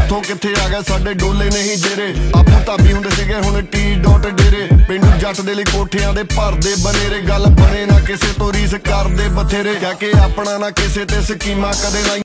ਕਿੱਥੋਂ ਕਿੱਥੇ ਆ ਗਏ ਸਾਡੇ ਡੋਲੇ ਨਹੀਂ ਜੇਰੇ। ਆਪੂ ਧਾਬੀ ਹੁੰਦੇ ਸੀਗੇ ਹੁਣ ਟੀ ਡੋਟ ਡੇਰੇ। ਪਿੰਡੂ ਜੱਟ ਦੇ ਲਈ ਕੋਠਿਆਂ ਦੇ ਭਰਦੇ ਬਨੇਰੇ। ਗੱਲ ਬਣੇ ਨਾ ਕਿਸੇ ਤੋਂ ਰੀਸ ਕਰਦੇ ਬਥੇਰੇ, ਕਹਿ ਕੇ ਆਪਣਾ ਨਾ ਕਿਸੇ ਤੇ ਸਕੀਮਾਂ ਕਦੇ ਲਾਈ।